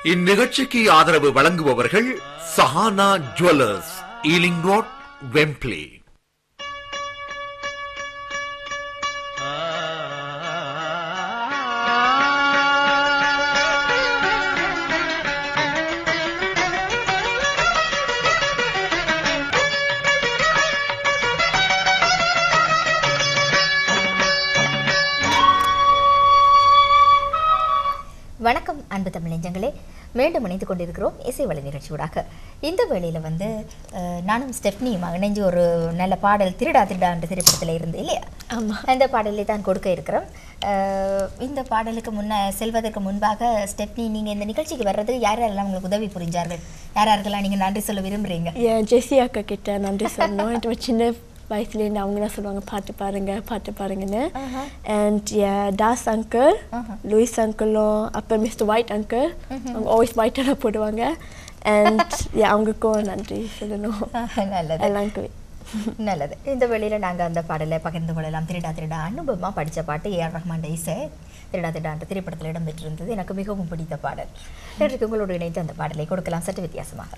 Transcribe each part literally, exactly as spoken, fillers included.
இந்நிகழ்ச்சிக்கு ஆதரவு வழங்குபவர்கள் Sahana jewellers, Ealing Road, Wembley. வணக்கம் அன்பு தமிழ் நெஞ்சங்களே, மீண்டும் இணைந்து கொண்டிருக்கிறோம் இசைவலை நிகழ்ச்சியூடாக. இந்த வேளையில் வந்து நானும் ஸ்டெஃப்னியும் இணைஞ்சு ஒரு நல்ல பாடல் திருடா திருடா என்ற திரைப்படத்தில் இருந்து இல்லையா? ஆமாம், அந்த பாடலை தான் கொடுக்க இருக்கிறோம். இந்த பாடலுக்கு முன்ன செல்வதற்கு முன்பாக ஸ்டெஃப்னி, நீங்கள் இந்த நிகழ்ச்சிக்கு வர்றது யார் யாரெல்லாம் உங்களுக்கு உதவி புரிஞ்சார்கள்? யார் யாருக்கெல்லாம் நீங்கள் நன்றி சொல்ல விரும்புகிறீங்க? ஜெசி அக்கா கிட்ட நன்றி சொல்லணும். இது சின்ன வயசுலேருந்து அவங்க தான் சொல்லுவாங்க பாட்டு பாருங்க பாட்டு பாருங்கன்னு. அண்ட் தாஸ் அங்கிள், லூயிஸ் அங்கிளும் அப்புறம் மிஸ்டர் ஒயிட் அங்கிள், அவங்க ஆல்வேஸ் ஒயிட்டாக போடுவாங்க. அண்ட் அவங்களுக்கும் நன்றி சொல்லணும். நல்லது, எல்லாருக்கும் நல்லது. இந்த வேளையில் நாங்கள் அந்த பாடலை பகிர்ந்து கொள்ளலாம். திருடா திருடா அனுபவமாக படித்த பாட்டு ஏ ஆர் ரஹ்மான் இசை. திருடா திருடா என்ற திரைப்படத்தில் இடம்பெற்றிருந்தது. எனக்கு மிகவும் பிடித்த பாடல். இன்றைக்கு உங்களோடு இணைந்து அந்த பாடலை கொடுக்கலாம் சற்று வித்தியாசமாக.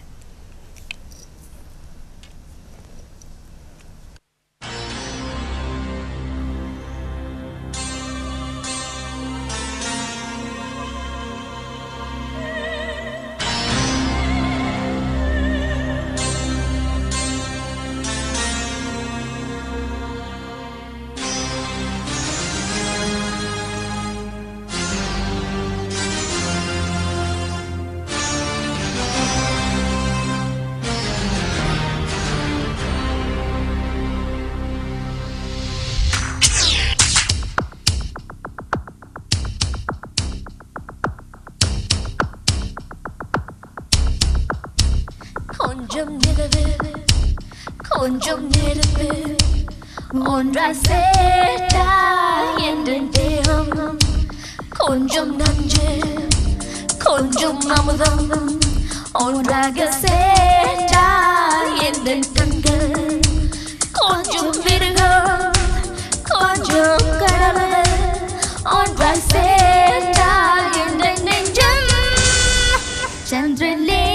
கொஞ்சம் நிலவு கொஞ்சம் நெருப்பு ஒன்றாய் சேர்த்தால் என்ற தேகம், கொஞ்சம் நஞ்சு கொஞ்சம் அமுதம் ஒன்றாக சேர்த்தால் என்ற கண்கள், கொஞ்சம் மிருகம் கொஞ்சம் கடவுள் ஒன்றாய் சேர்த்தால் என்ற நெஞ்சம். சந்திரலே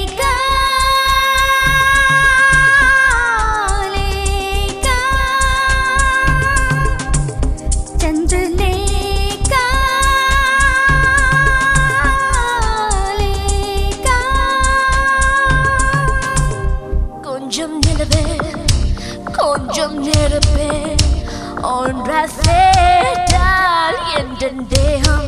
கொஞ்சம் நெருப்பே ஒன்றாய் சேர்த்தால் என்ற தேகம்.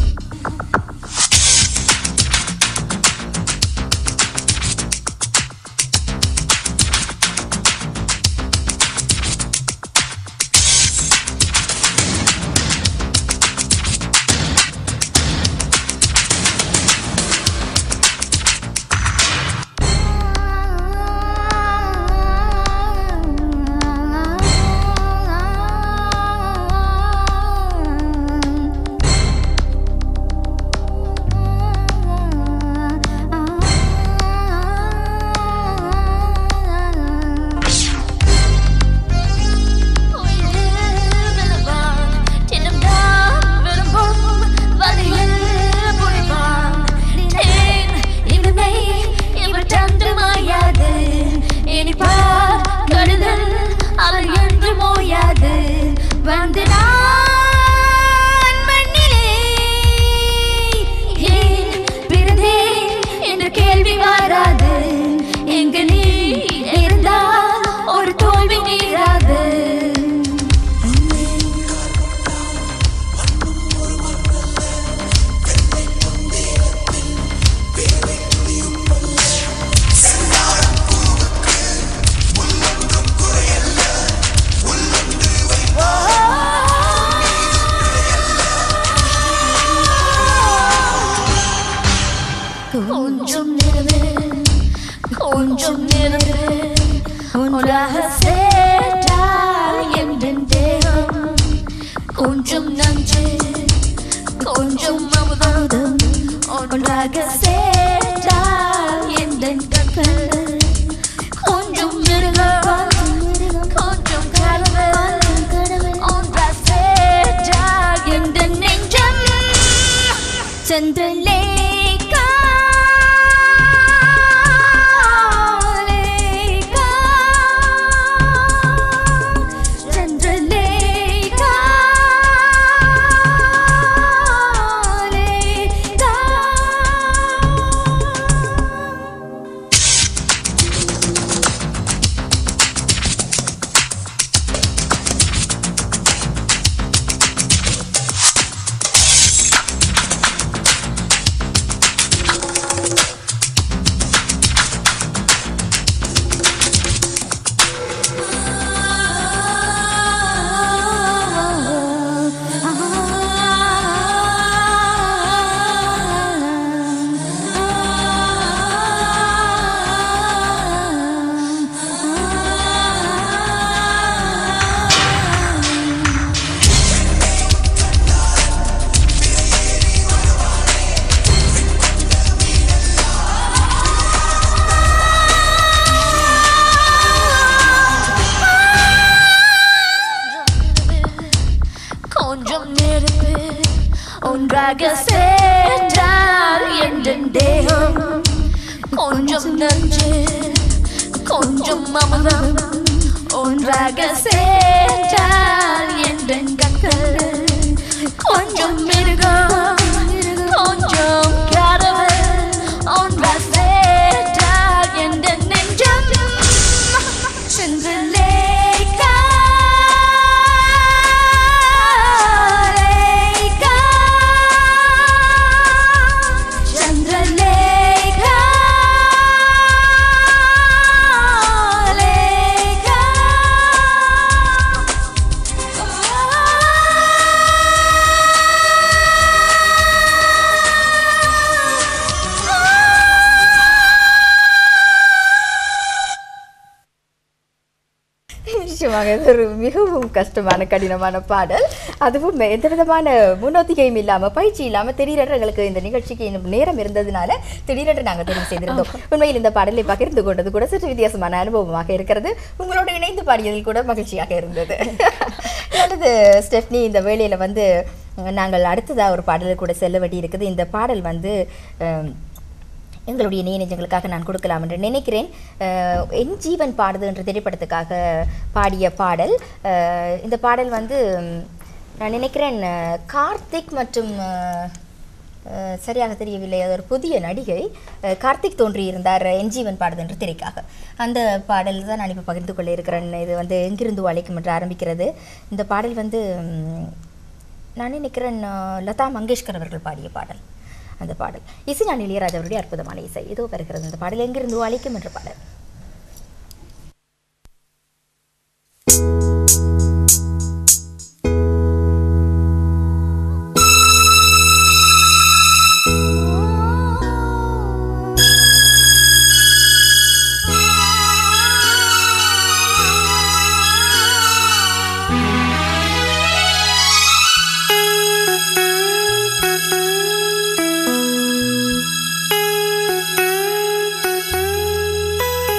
கொஞ்சம் நிலவு கொஞ்சம் நிலவு ஒன்றாக சேர்த்தால் என்ற தேகம், கொஞ்சம் நஞ்சு கொஞ்சம் அமுதம் ஒன்றாக சேர்த்தால் என்ற கண்கள், கொஞ்சம் மிருகம் கொஞ்சம் கடவுள் ஒன்றாக சேர்த்தால் என்ற நெஞ்சம். சந்திரலேகா ஒன்றாக சேர்ந்தால் எந்த தேகம் கொஞ்சம் நஞ்சு கொஞ்சம் அமுதம் ஒன்றாக சேர்ந்தால் எந்த கண்கள் கொஞ்சம் மிருகம் கொஞ்சம் கடவுள் ஒன்றாக சேர்ந்தால் எந்த நெஞ்சம் சென்றலேகா நிச்சயமாக இது ஒரு மிகவும் கஷ்டமான கடினமான பாடல். அதுவும் எந்த விதமான முன்னோத்திகையும் இல்லாமல் பயிற்சி இல்லாமல் திடீரென்று எங்களுக்கு இந்த நிகழ்ச்சிக்கு இன்னும் நேரம் இருந்ததுனால திடீரென்று நாங்கள் தெரிவு செய்திருந்தோம். உண்மையில் இந்த பாடலை பகிர்ந்து கொண்டது கூட சற்று வித்தியாசமான அனுபவமாக இருக்கிறது. உங்களோடு இணைந்து பாடியதில் கூட மகிழ்ச்சியாக இருந்தது. அடுத்து ஸ்டெஃப்னி, இந்த வேளையில் வந்து நாங்கள் அடுத்ததாக ஒரு பாடல் கூட செல்ல வேண்டி இருக்குது. இந்த பாடல் வந்து எங்களுடைய நேயர்களுக்காக நான் கொடுக்கலாம் என்று நினைக்கிறேன். என் ஜீவன் பாடுது என்ற திரைப்படத்துக்காக பாடிய பாடல். இந்த பாடல் வந்து நான் நினைக்கிறேன் கார்த்திக் மற்றும் சரியாக தெரியவில்லை, அது ஒரு புதிய நடிகை கார்த்திக் தோன்றியிருந்தார் என் ஜீவன் பாடுது என்ற திரைக்காக. அந்த பாடல் தான் நான் இப்போ பகிர்ந்து கொள்ள இருக்கிறேன். இது வந்து எங்கிருந்து அழைக்கும் என்று ஆரம்பிக்கிறது. இந்த பாடல் வந்து நான் நினைக்கிறேன் லதா மங்கேஷ்கர் அவர்கள் பாடிய பாடல். அந்த பாடல் இசைஞானி இளையராஜா அவருடைய அற்புதமான இசை இதோ வருகிறது. அந்த பாடல் எங்கிருந்து அழைக்கும் என்ற பாடல். Thank you.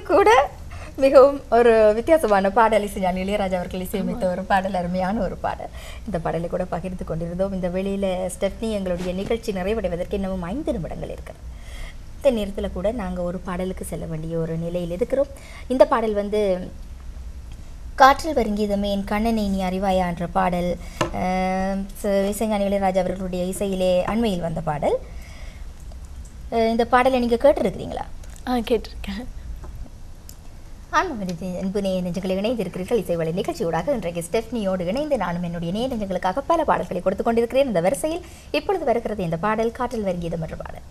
கூட மிகவும் ஒரு வித்தியாசமான பாடல் இசைஞானி இளையராஜா அவர்கள் இசையமைத்த ஒரு பாடல், அருமையான ஒரு பாடல். இந்த பாடலை கூட பகிர்ந்து கொண்டிருந்தோம். இந்த வெளியில் ஸ்டெஃப்னி எங்களுடைய நிகழ்ச்சி நிறைவடைவதற்கு இன்னமும் ஐந்து நிமிடங்கள் இருக்கிறது. இந்த நேரத்தில் கூட நாங்கள் ஒரு பாடலுக்கு செல்ல வேண்டிய ஒரு நிலையில் இருக்கிறோம். இந்த பாடல் வந்து காற்றில் வருங்கீதமே என் கண்ணனை நீ அறிவாயா என்ற பாடல் இசைஞானி இளையராஜா அவர்களுடைய இசையிலே அண்மையில் வந்த பாடல். இந்த பாடலை நீங்கள் கேட்டிருக்கிறீங்களா? ஆ கேட்டிருக்கேன். ஆமாம், அன்பு நேய நெஞ்சங்களை இணைந்திருக்கிறீர்கள் இசைவலை நிகழ்ச்சியோடாக. இன்றைக்கு ஸ்டெஃப்னியோடு இணைந்து நானும் என்னுடைய நேய நெஞ்சங்களுக்காக பல பாடல்களை கொடுத்து கொண்டிருக்கிறேன். இந்த வரிசையில் இப்பொழுது வருகிறது இந்த பாடல் காற்றில் வருங்கீதம் என்ற பாடல்.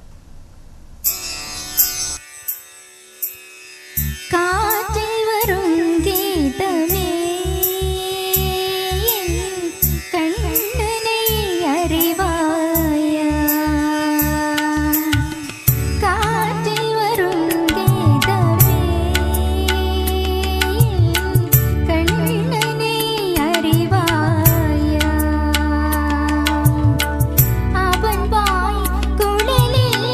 காற்றில் வரும் கீதமே கண்ணனை அறிவாயா, காற்றில் வரும் கீதமே கண்ணனை அறிவாயா, அவன் வாய் குழலில்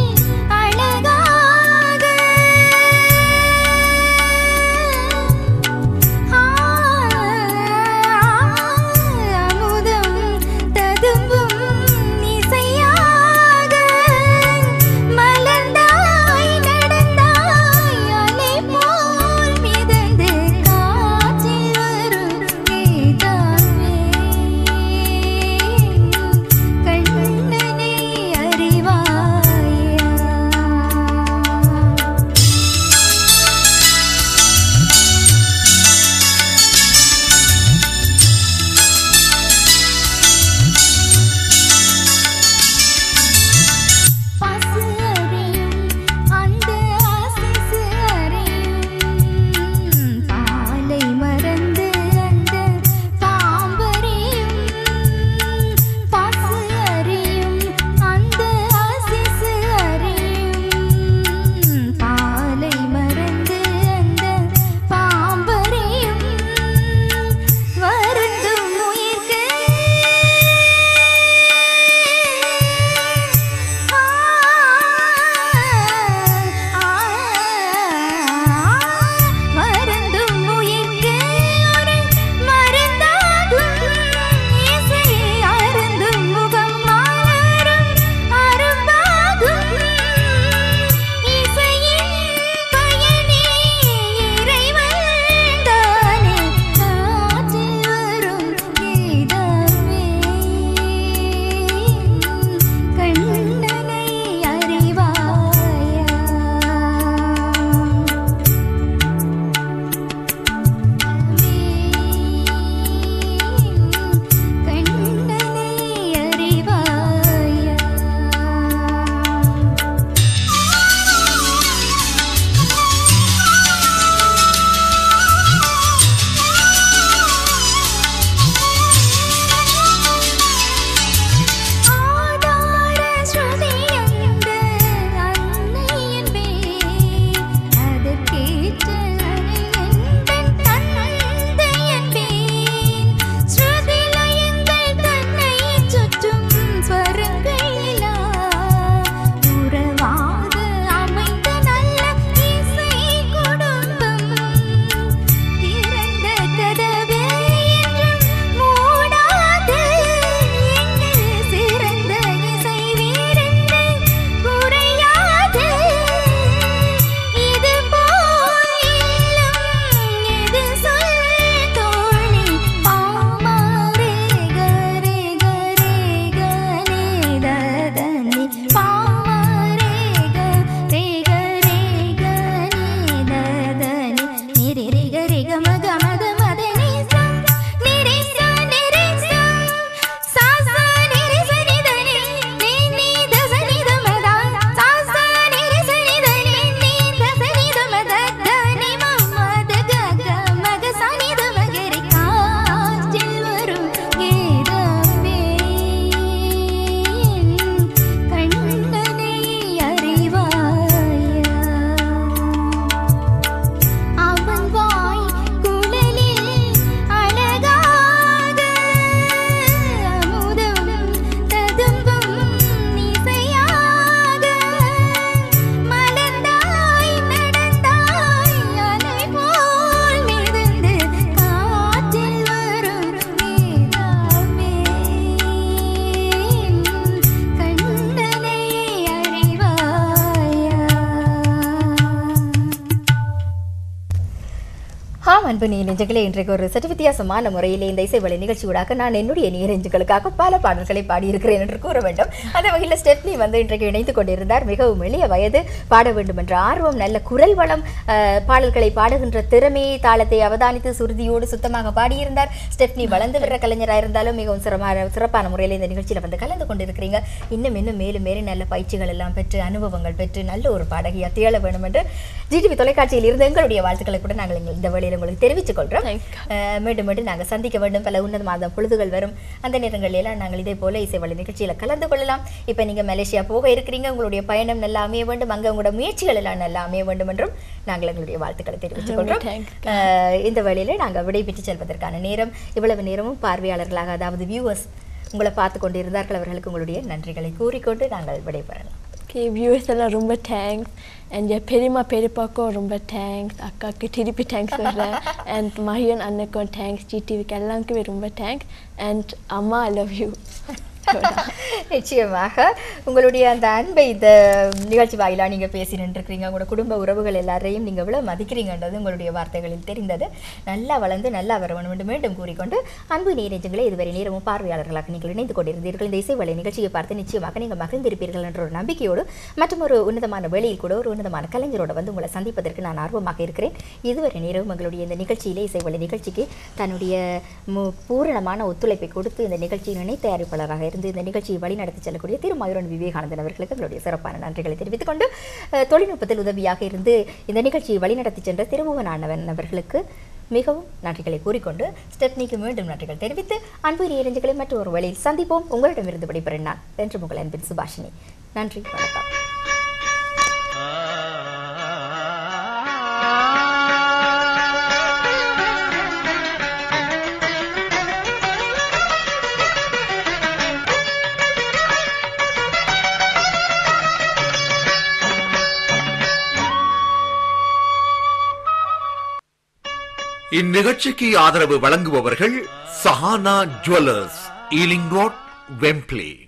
அன்பு நேயர்களே, இன்றைக்கு ஒரு சற்று வித்தியாசமான முறையில் இந்த இசைவலை நிகழ்ச்சியூடாக நான் என்னுடைய நேயர்களுக்காக பல பாடல்களை பாடியிருக்கிறேன் என்று கூற வேண்டும். அந்த வகையில் ஸ்டெப்னி வந்து இன்றைக்கு இணைந்து கொண்டிருந்தார். மிகவும் எளிய வயது, பாட வேண்டும் என்ற ஆர்வம், நல்ல குரல் வளம், பாடல்களை பாடுகின்ற திறமையை, தாளத்தை அவதானித்து சுருதியோடு சுத்தமாக பாடியிருந்தார். ஸ்டெப்னி வளர்ந்து வர்ற கலைஞராக இருந்தாலும் மிகவும் சிறப்பான சிறப்பான முறையில் இந்த நிகழ்ச்சியில் வந்து கலந்து கொண்டிருக்கிறீங்க. இன்னும் இன்னும் மேலும் மேலும் நல்ல பயிற்சிகள் எல்லாம் பெற்று அனுபவங்கள் பெற்று நல்ல ஒரு பாடகியா திகழ வேண்டும் என்று ஜிடிவி தொலைக்காட்சியில் இருந்து எங்களுடைய வாழ்த்துக்களை கூட நாங்கள் இந்த வேளையில் உங்களுக்கு தெரிவித்துக் கொள்கிறோம். மீண்டும் மீண்டும் நாங்கள் சந்திக்க வேண்டும். பல உன்னதமான பொழுதுகள் வரும். அந்த நேரங்களில் எல்லாம் நாங்கள் இதே போல இசைவலை நிகழ்ச்சியில் கலந்து கொள்ளலாம். இப்போ நீங்கள் மலேசியா போக இருக்கிறீங்க, உங்களுடைய பயணம் நல்லா அமைய வேண்டும், அங்கே உங்களோட முயற்சிகள் எல்லாம் நல்லா அமைய வேண்டும் என்றும் நாங்கள் எங்களுடைய வாழ்த்துக்களை தெரிவித்துக் கொள்கிறோம். இந்த வேளையில் நாங்கள் விடைபெற்று செல்வதற்கான நேரம். இவ்வளவு நேரமும் பார்வையாளர்களாக, அதாவது வியூவர்ஸ் உங்களை பார்த்து கொண்டு இருந்தார்கள், அவர்களுக்கு உங்களுடைய நன்றிகளை கூறிக்கொண்டு நாங்கள் விடைபெறலாம். Okay, viewers எல்லாம் ரொம்ப தேங்க்ஸ். And ya பெரியம்மா பெரியப்பாக்கும் ரொம்ப தேங்க்ஸ், அக்காக்கு திருப்பி தேங்க்ஸ் சொல்கிறேன். And மஹியன் அண்ணனுக்கும் தேங்க்ஸ், ஜிடிவிக்கு எல்லாருக்குமே ரொம்ப தேங்க்ஸ். And அம்மா ஐ லவ் யூ. நிச்சயமாக உங்களுடைய அந்த அன்பை இந்த நிகழ்ச்சி வாயிலாக நீங்கள் பேசி நின்றுருக்கிறீங்க. உங்களோட குடும்ப உறவுகள் எல்லாரையும் நீங்கள் எவ்வளோ மதிக்கிறீங்கன்றது உங்களுடைய வார்த்தைகளில் தெரிந்தது. நல்லா வளர்ந்து நல்லா வர வேண்டும் என்று மீண்டும் கூறிக்கொண்டு, அன்பு நேரங்களை இதுவரை நேரமும் பார்வையாளர்களாக நீங்கள் இணைந்து கொண்டிருந்தீர்கள். இந்த இசைவலை நிகழ்ச்சியை பார்த்து நிச்சயமாக நீங்கள் மகிழ்ந்திருப்பீர்கள் என்ற ஒரு நம்பிக்கையோடு மற்றும் ஒரு உன்னதமான வேளையில் கூட ஒரு உன்னதமான கலைஞரோடு வந்து உங்களை சந்திப்பதற்கு நான் ஆர்வமாக இருக்கிறேன். இதுவரை நேரம் எங்களுடைய இந்த நிகழ்ச்சியிலே இசைவலை நிகழ்ச்சிக்கு தன்னுடைய பூரணமான ஒத்துழைப்பை கொடுத்து இந்த நிகழ்ச்சியின் இணை தயாரிப்பாளராக இருந்து இந்த நிகழ்ச்சியை வழிநடத்தி செல்லக்கூடிய திரு மயூரன் விவேகானந்தன் அவர்களுக்கு எங்களுடைய சிறப்பான நன்றிகளை தெரிவித்துக் கொண்டு, தொழில்நுட்பத்தில் உதவியாக இருந்து இந்த நிகழ்ச்சியை வழிநடத்தி சென்ற திருமுகனானவன் அவர்களுக்கு மிகவும் நன்றிகளை கூறிக்கொண்டு, ஸ்டெப்னிக்கு மீண்டும் நன்றிகள் தெரிவித்து, அன்பு நேயர்களை மற்றும் ஒரு வழியில் சந்திப்போம். உங்களிடமிருந்து விடைபெறும் நான் என்று உங்கள் அன்பின் சுபாஷினி. நன்றி, வணக்கம். இந்நிகழ்ச்சிக்கு ஆதரவு வழங்குபவர்கள் Sahana jewellers, Ealing Road, Wembley.